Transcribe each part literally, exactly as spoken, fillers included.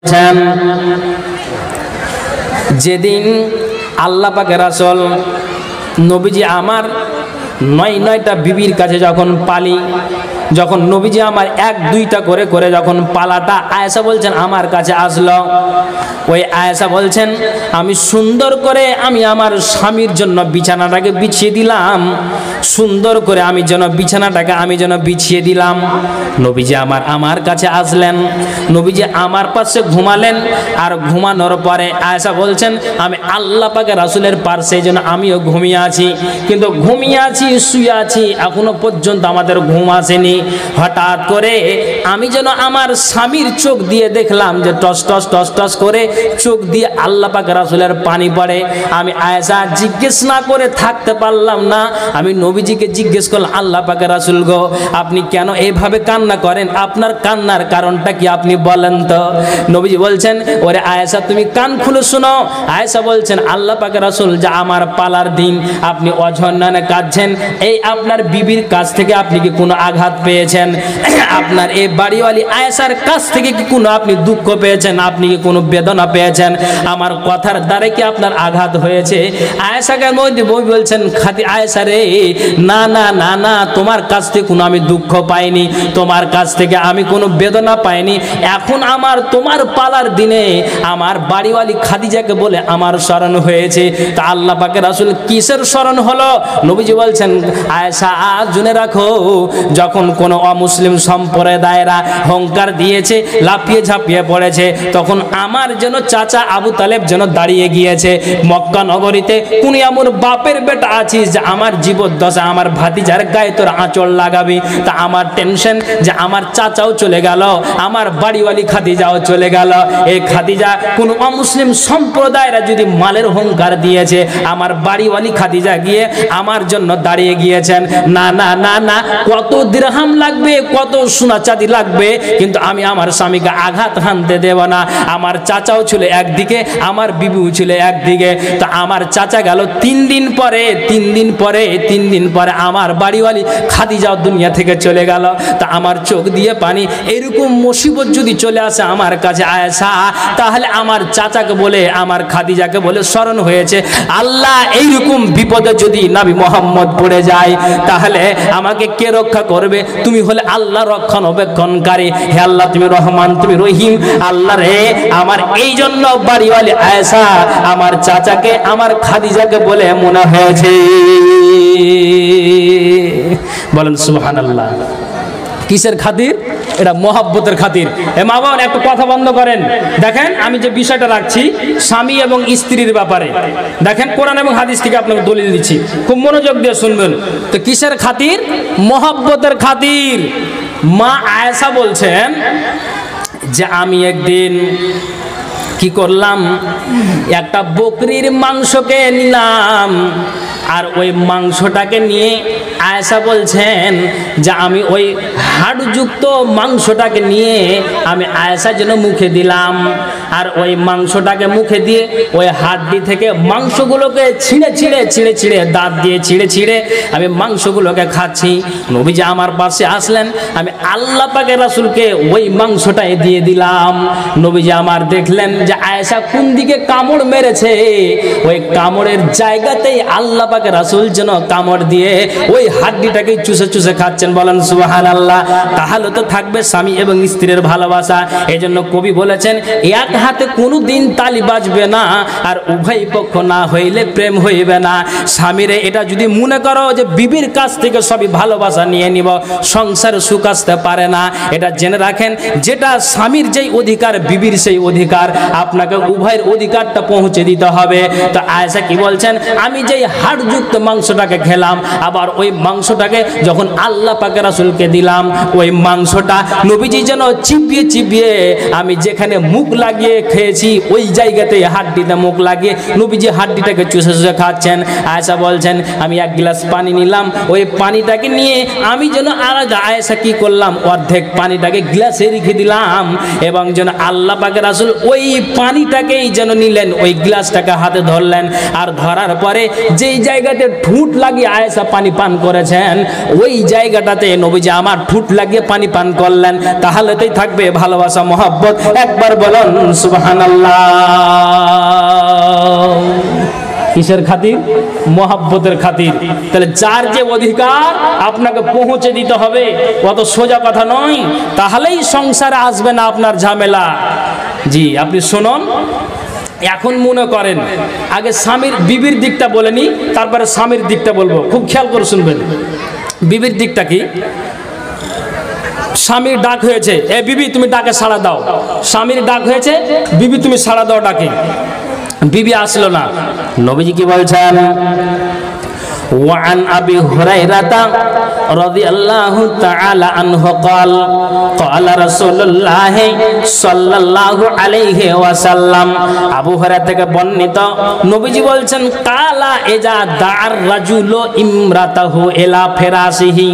যেদিন আল্লাহ পাকের রাসূল নবীজি আমার নয় নয়টা বিবির কাছে যখন পালি, যখন নবীজি আমার এক দুইটা করে করে যখন পালাটা আয়েশা বলছেন আমার কাছে আসলো, ওই আয়েশা বলছেন আমি সুন্দর করে আমি আমার স্বামীর জন্য বিছানাটাকে বিছিয়ে দিলাম, সুন্দর করে আমি যেন বিছানাটাকে আমি যেন বিছিয়ে দিলাম। নবীজি আমার আমার কাছে আসলেন, নবীজি আমার পাশে ঘুমালেন, আর ঘুমানোর পরে আয়েশা বলছেন আমি আল্লাহ পাকের রাসূলের পাশে যেন আমিও ঘুমিয়ে আছি, কিন্তু ঘুমিয়ে আছি শুয়ে আছি এখনো পর্যন্ত আমাদের ঘুম আসেনি। হঠাৎ করে আমি যেন আমার স্বামীর চোখ দিয়ে দেখলাম যে টস টস টস টস করে চোখ দিয়ে আল্লাহ পাকের রাসূলের পানি পড়ে। আমি আয়েশা জিজ্ঞেস না করে থাকতে পারলাম না, আমি নবীজিকে জিজ্ঞেস করলাম আল্লাহ পাকের রাসূল গো আপনি কেন এইভাবে কান্না করেন, আপনার কান্নার কারণটা কি আপনি বলেন তো। নবীজি বলছেন ওরে আয়েশা তুমি কান খুলে শোনো। আয়েশা বলছেন আল্লাহ পাকের রাসূল যা আমার পালার দিন আপনি অঝন্যানে কাঁদছেন, এই আপনার বিবির কাছ থেকে আপনি কি কোনো আঘাত পেয়েছেন, আপনার এই বাড়িওয়ালি আয়েশার কাছ থেকে কি কোনো আপনি দুঃখ পেয়েছেন, আপনি কি কোনো বেদনা পেয়েছেন, আমার কথার দ্বারা কি আপনার আঘাত হয়েছে। আয়েশাকে মধ্যে বই বলছেন খাতি আয়েশা রে না না না না তোমার কাছ থেকে কোনো আমি দুঃখ পাইনি, তোমার কাছ থেকে আমি কোনো বেদনা পাইনি, এখন আমার তোমার পালার দিনে আমার বাড়িওয়ালি খাদিজাকে বলে আমার স্মরণ হয়েছে। তা আল্লাহ পাকের রাসূল কিসের স্মরণ হলো। নবীজি বলছেন আয়েশা জেনে রাখো যখন কোনো অমুসলিম সম্প্রদায়েরা হুঙ্কার দিয়েছে লাফিয়ে ঝাঁপিয়ে পড়েছে, তখন আমার যেন চাচা আবু তালেব যেন দাঁড়িয়ে গিয়েছে মক্কা নগরীতে, কোন এমন বাপের বেটা আছিস যে আমার জীবদ্দশা আমার ভাতিজার গায়ে তোর আঁচল লাগাবি। তা আমার টেনশন যে আমার চাচাও চলে গেল, আমার বাড়িওয়ালি খাদিজাও চলে গেল, এই খাদিজা কোন অমুসলিম সম্প্রদায়েরা যদি মালের হুঙ্কার দিয়েছে আমার বাড়িওয়ালি খাদিজা গিয়ে আমার জন্য দাঁড়িয়ে গিয়েছেন, না না না না কত দিরহাম লাগবে কত সোনা চাঁদি লাগবে কিন্তু আমি আমার স্বামীকে আঘাত হানতে দেব না। আমার চাচাও ছিল একদিকে, আমার বিবিও ছিল একদিকে। তা আমার চাচা গেল তিন দিন পরে তিন দিন পরে তিন দিন পরে আমার বাড়িওয়ালি খাদিজাও দুনিয়া থেকে চলে গেল। তা আমার চোখ দিয়ে পানি, এরকম মুসিবত যদি চলে আসে আমার কাছে আয়েশা, তাহলে আমার চাচাকে বলে আমার খাদিজাকে বলে স্মরণ হয়েছে আল্লাহ এইরকম বিপদে যদি নবী মুহাম্মদ পড়ে যায় তাহলে আমাকে কে রক্ষা করবে, তুমি হলে আল্লাহ রক্ষণাবেক্ষণকারী, হে আল্লাহ তুমি রহমান তুমি রহিম। আল্লাহ রে আমার এই জন্য বাড়িওয়ালি আয়েশা আমার চাচাকে আমার খাদিজাকে বলে মনে হয়েছে। বলেন সুবহানাল্লাহ। কিসের খাতির? এটা মহব্বতের খাতির। এ মা বাবা একটু কথা বন্ধ করেন, দেখেন আমি যে বিষয়টা রাখছি স্বামী এবং স্ত্রীর ব্যাপারে, দেখেন কোরআন এবং হাদিস থেকে আপনাকে দলিল দিচ্ছি, খুব মনোযোগ দিয়ে শুনবেন। তো কিসের খাতির? মহব্বতের খাতির। মা আয়েশা বলছেন যে আমি একদিন কি করলাম, একটা বকরির মাংসকে নিলাম, আর ওই মাংসটাকে নিয়ে আয়েশা বলছেন যে আমি ওই হাড়যুক্ত মাংসটাকে নিয়ে আমি আয়েশা যেন মুখে দিলাম, আর ওই মাংসটাকে মুখে দিয়ে ওই হাড্ডি থেকে মাংসগুলোকে ছিঁড়ে ছিঁড়ে ছিঁড়ে ছিঁড়ে দাঁত দিয়ে ছিঁড়ে ছিঁড়ে আমি মাংসগুলোকে খাচ্ছি। নবীজি আমার পাশে আসলেন, আমি আল্লাহ পাকের রাসূলকে ওই মাংসটাই দিয়ে দিলাম। নবীজি আমার দেখলেন যে আয়েশা কোন দিকে কামড় মেরেছে, ওই কামড়ের জায়গাতেই আল্লাহ পাকের রাসূল যেন কামড় দিয়ে ওই হাড্ডিটাকে চুষে চুষে খাচ্ছেন। বলেন সুবহানাল্লাহ। তাহলে তো থাকবে স্বামী এবং স্ত্রীর ভালোবাসা। এই জন্য কবি বলেছেন এক হাতে কোনো দিন তালি বাজবে না, আর উভয় পক্ষ না হইলে প্রেম হইবে না। স্বামীরে এটা যদি মনে করো যে বিবির কাছ থেকে সবই ভালোবাসা নিয়ে নিব, সংসার সুখ আসতে পারে না। এটা জেনে রাখেন যেটা স্বামীর যেই অধিকার বিবির সেই অধিকার, আপনাকে উভয়ের অধিকারটা পৌঁছে দিতে হবে। তো আয়েশা কি বলছেন, আমি যেই হাড়যুক্ত মাংসটাকে খেলাম, আবার ওই মাংসটাকে যখন আল্লাহ পাকের রাসূলকে দিলাম, ওই মাংসটা নবীজি যেন চিবিয়ে চিবিয়ে আমি যেখানে মুখ লাগিয়ে খেয়েছি ওই জায়গাতে হাড্ডিতে মুখ লাগিয়ে নবীজি হাড্ডিটাকে চুষে চুষে খাচ্ছেন। আয়েশা বলছেন আমি এক গ্লাস পানি নিলাম, ওই পানিটাকে নিয়ে আমি যেন আলাদা আয়েশা কি করলাম অর্ধেক পানিটাকে গ্লাসে রেখে দিলাম, এবং যেন আল্লাহ পাকের রাসূল ওই পানিটাকেই যেন নিলেন, ওই গ্লাসটাকে হাতে ধরলেন, আর ধরার পরে যেই জায়গাতে ঠুট লাগিয়ে আয়েশা পানি পান করেছেন ওই জায়গাটাতে নবীজি আমার ঠুট ঠুট লাগিয়ে পানি পান করলেন, তাহলেতেই থাকবে ভালোবাসা মহব্বত। একবার বলুন সুবহানাল্লাহ। কিসের খাতির? মহব্বতের খাতির। তাহলে যার যে অধিকার আপনাকে পৌঁছে দিতে হবে, অত সোজা কথা নয়, তাহলেই সংসারে আসবে না আপনার ঝামেলা। জি আপনি শুনুন, এখন মনে করেন আগে স্বামীর বিবির দিকটা বলে নি, তারপরে স্বামীর দিকটা বলবো, খুব খেয়াল করে শুনবেন। বিবির দিকটা কি? স্বামীর ডাক হয়েছে, এ বিবি তুমি ডাকে সাড়া দাও। স্বামীর ডাক হয়েছে, বিবি তুমি সাড়া দাও ডাকে। বিবি আসলো না, নবীজি কি বলছেন? وعن أبي هريرة رضي الله تعالى عنه قال قال رسول الله صلى الله عليه وسلم আবু হুরায়রা থেকে বর্ণিত, নবীজি বলছেন কালা ইজা দা'আর রাজুলু ইমরাতাহু ইলা ফিরাশিহি,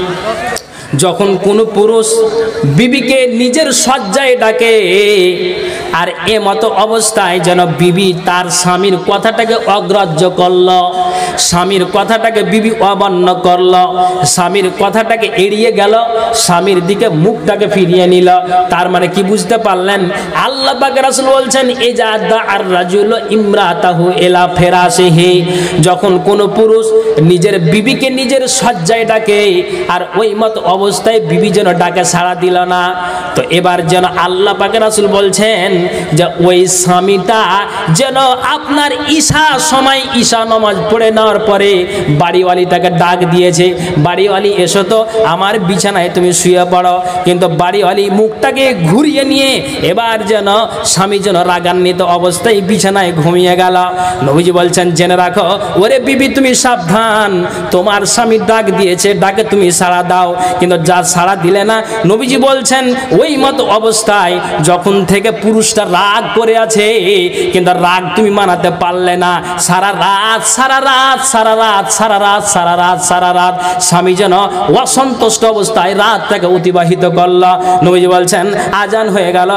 যখন কোন পুরুষ বিবিকে নিজের শয্যায় ডাকে, আর এ মতো অবস্থায় যেন বিবি তার স্বামীর কথাটাকে অগ্রাহ্য করল, স্বামীর কথাটাকে বিবি অমান্য করল, স্বামীর কথাটাকে এড়িয়ে গেল, স্বামীর দিকে মুখটাকে ফিরিয়ে নিল, তার মানে কি বুঝতে পারলেন? আল্লাহ পাক রাসূল বলছেন ইজা দা'আর রাজুলু ইমরাতাহু ইলা ফিরাশিহি, যখন কোন পুরুষ নিজের বিবিকে নিজের শয্যায় ডাকে, আর ওই মতো অবস্থায় বিবি যেন ডাকে সাড়া দিল না, তো এবার যেন আল্লাহ পাক রাসূল বলছেন যে ওই স্বামীটা যেন আপনার ঈশা সময় ঈশা নামাজ পড়ে নেওয়ার পরে বাড়িওয়ালিটাকে ডাক দিয়েছে, বাড়িওয়ালি এসো তো আমার বিছানায় তুমি শুয়ে পড়ো, কিন্তু বাড়িওয়ালি মুখটাকে ঘুরিয়ে নিয়ে এবার যেন স্বামী যেন রাগান্বিত অবস্থায় বিছানায় ঘুমিয়ে গেল। নবীজি বলছেন জেনে রাখো ওরে বিবি তুমি সাবধান, তোমার স্বামী ডাক দিয়েছে, ডাকে তুমি সাড়া দাও, কিন্তু যা সাড়া দিলে না, নবীজি বলছেন ওই মতো অবস্থায় যখন থেকে পুরুষটা রাগ করে আছে, কিন্তু রাগ তুমি মানাতে পারলে না, সারা রাত সারা রাত সারা রাত সারা রাত সারা রাত সারা রাত স্বামী যেন অসন্তুষ্ট অবস্থায় রাতটাকে অতিবাহিত করল। নবীজি বলছেন আজান হয়ে গেল,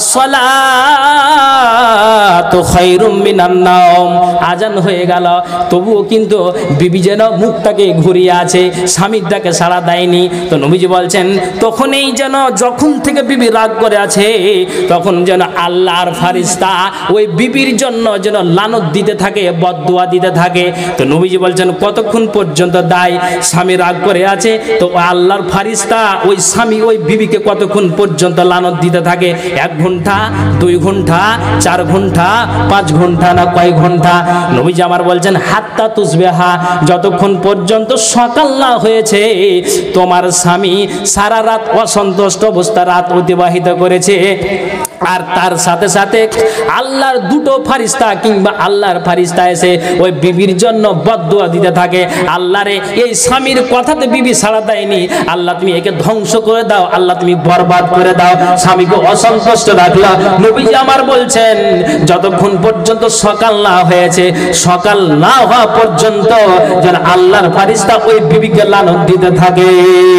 আসসালাতু খায়রুম মিনান নাওম, আজান হয়ে গেল, তবুও কিন্তু বিবি যেন মুখটাকে ঘুরিয়ে আছে, স্বামীর ডাকে সাড়া দেয়নি। তো নবীজি বলছেন তখনই যেন যখন থেকে বিবি রাগ করে আছে, তখন যেন আল্লাহর ফারিস্তা ওই বিবির জন্য যেন লানত দিতে থাকে, বদদুয়া দিতে থাকে। তো নবীজি বলছেন কতক্ষণ পর্যন্ত দায়? স্বামী রাগ করে আছে, তো আল্লাহর ফারিস্তা ওই স্বামী ওই বিবিকে কতক্ষণ পর্যন্ত লানত দিতে থাকে? এক ঘন্টা, দুই ঘন্টা, চার ঘন্টা, পাঁচ ঘন্টা, না কয় ঘন্টা? নবীজি আমার বলছেন হাত্তা তুসবিহা, যতক্ষণ পর্যন্ত সকাল না হয়েছে তোমার স্বামী সারা রাত অসন্তুষ্ট অবস্থা রাত অতিবাহিত করেছে, আর তার সাথে সাথে আল্লাহর দুটো ফারিস্তা কিংবা আল্লাহর ফারিস্তা এসে ওই বিবির জন্য বদদুয়া দিতে থাকে, আল্লাহরে এই স্বামীর কথাতে বিবি সাড়া দেয়নি, আল্লাহ তুমি একে ধ্বংস করে দাও, আল্লাহ তুমি বরবাদ করে দাও, স্বামীকে অসন্তুষ্ট রাখলা। নবীজি আমার বলছেন যতক্ষণ পর্যন্ত সকাল না হয়েছে, সকাল না হওয়া পর্যন্ত যেন আল্লাহর ফারিস্তা ওই বিবিকে লানত দিতে থাকে।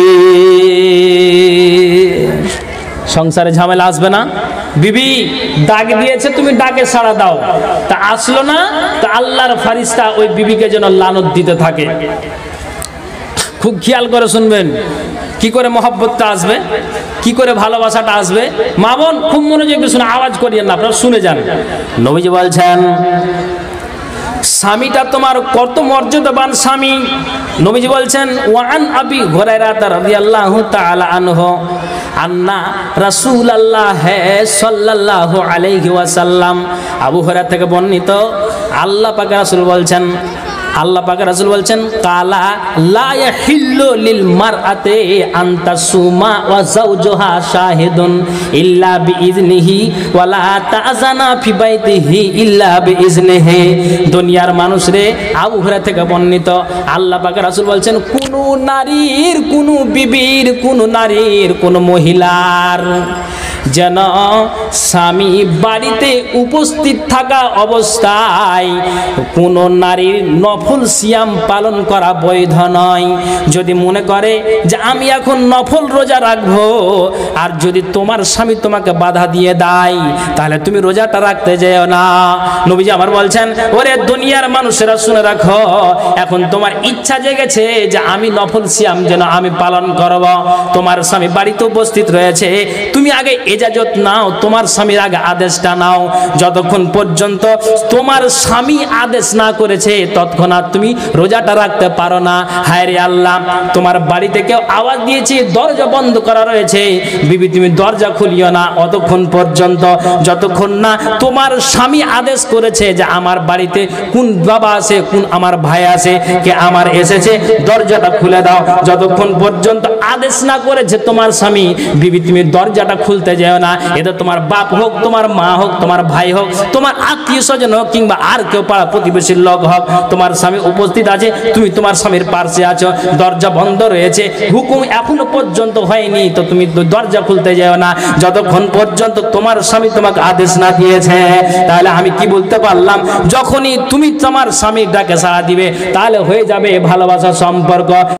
সংসারে ঝামেলা আসবে না? বিবি ডাক দিয়েছে, তুমি ডাকে সাড়া দাও, তা আসলো না, তা আল্লাহর ফারিস্তা ওই বিবিকে যেন লানত দিতে থাকে। খুব খেয়াল করে শুনবেন কি করে মহব্বতটা আসবে, কি করে ভালোবাসাটা আসবে। মা বোন খুব মনোযোগ দিয়ে শুনে, আওয়াজ করিয়েন না, আপনারা শুনে যান। নবীজি বলছেন স্বামীটা তোমার কত মর্যাদাবান স্বামী। নবীজি বলছেন ওয়ান আবি হুরায়রা রাদিয়াল্লাহু তাআলা আনহু আন্না রাসূলুল্লাহ সাল্লাল্লাহু আলাইহি ওয়াসাল্লাম, আবু হুরায়রা থেকে বর্ণিত আল্লাহ পাক রাসূল বলছেন, আল্লাহ পাক রাসূল বলছেন কালা লা ইয়াহিল্লু লিল মারআতি আন তাসুমা ওয়া যাওজুহা শাহিদুন ইল্লা বিইজনিহি ওয়া লা তাযানা ফি বাইতিহি ইল্লা বিইজনিহি। দুনিয়ার মানুষ রে, আবু হুরায়রা থেকে বর্ণিত আল্লাহ পাক রাসূল বলছেন কোন নারীর, কোন বিবির, কোন নারীর, কোন মহিলার যেন স্বামী বাড়িতে উপস্থিত থাকা অবস্থায় কোনো নারীর নফল সিয়াম পালন করা বৈধ নয়। যদি মনে করে যে আমি এখন নফল রোজা রাখবো, আর যদি তোমার স্বামী তোমাকে বাধা দিয়ে দেয়, তাহলে তুমি রোজাটা রাখতে যেও না। নবীজি আমার বলছেন, ওরে দুনিয়ার মানুষেরা শুনে রাখো, এখন তোমার ইচ্ছা জেগেছে যে আমি নফল সিয়াম যেন আমি পালন করব। তোমার স্বামী বাড়িতে উপস্থিত রয়েছে, তুমি আগে ইজাজত নাও, তোমার স্বামীর আগে আদেশটা নাও। যতক্ষণ পর্যন্ত তোমার স্বামী আদেশ না করেছে তৎক্ষণাৎ তুমি রোজাটা রাখতে পারো না। হায় রে আল্লাহ, তোমার বাড়িতে কেউ আওয়াজ দিয়েছে, দরজা বন্ধ করা রয়েছে, বিবি তুমি দরজা খুলিও না অতক্ষণ পর্যন্ত যতক্ষণ না তোমার স্বামী আদেশ করেছে যে আমার বাড়িতে কোন বাবা আছে, কোন আমার ভাই আছে, কে আমার এসেছে, দরজাটা খুলে দাও। যতক্ষণ পর্যন্ত আদেশ না করেছে তোমার স্বামী, বিবি তুমি দরজাটা খুলতে যেও না। এটা তোমার বাপ হোক, তোমার মা হোক, তোমার ভাই হোক, তোমার আত্মীয় স্বজন হোক, কিংবা আর কেউ পাড়া প্রতিবেশীর লোক হোক, তোমার স্বামী উপস্থিত আছে, তুমি তোমার স্বামীর পাশে আছো, দরজা বন্ধ রয়েছে, হুকুম এখনো পর্যন্ত হয়নি, তো তুমি দরজা খুলতে যেও না যতক্ষণ পর্যন্ত তোমার স্বামী তোমাকে আদেশ না দিয়েছে। তাহলে আমি কি বলতে পারলাম, যখনই তুমি তোমার স্বামীর ডাকে সাড়া দিবে তাহলে হয়ে যাবে ভালোবাসার সম্পর্ক।